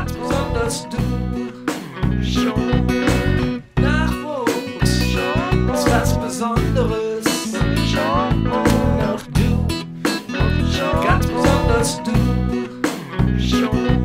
ganz besonders du. Schon Nachwuchs, ist was Besonderes. Schon auch du, ganz besonders du. Schon.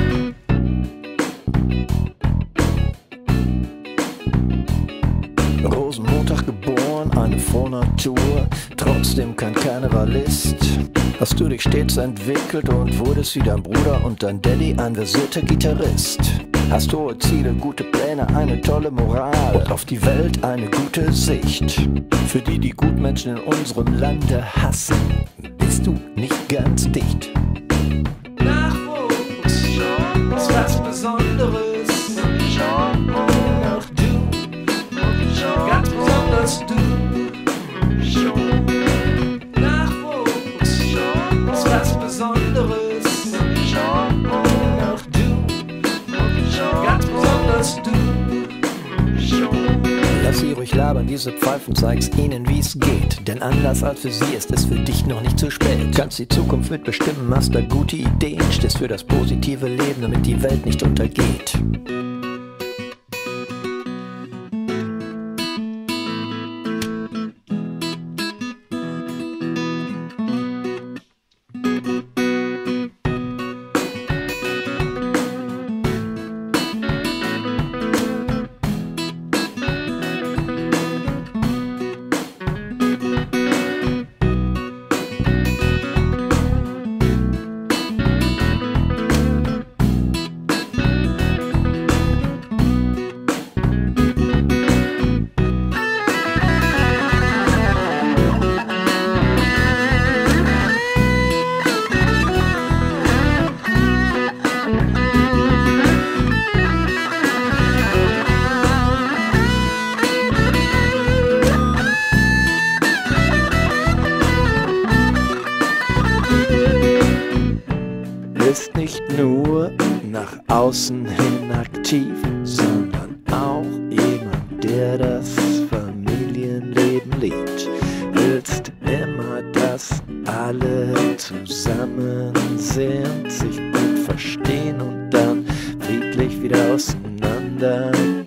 Rosenmontag geboren, eine Vornatur, trotzdem kein Karnevalist. Hast du dich stets entwickelt und wurdest wie dein Bruder und dein Daddy ein versierter Gitarrist. Hast hohe Ziele, gute Pläne, eine tolle Moral und auf die Welt eine gute Sicht. Für die, die Gutmenschen in unserem Lande hassen, bist du nicht ganz dicht. Nachwuchs, ist was Besonderes. Schon auch du, ganz besonders du. Schon Nachwuchs, ist was Besonderes. Schon auch du, ganz besonders du. Schon. Lass sie ruhig labern, diese Pfeifen, zeig's ihnen, wie's geht. Denn anders als für sie ist es für dich noch nicht zu spät. Kannst die Zukunft mitbestimmen, hast da gute Ideen, stehst für das positive Leben, damit die Welt nicht untergeht. Ist nicht nur nach außen hin aktiv, sondern auch jemand, der das Familienleben liebt. Willst immer, dass alle zusammen sind, sich gut verstehen und dann friedlich wieder auseinander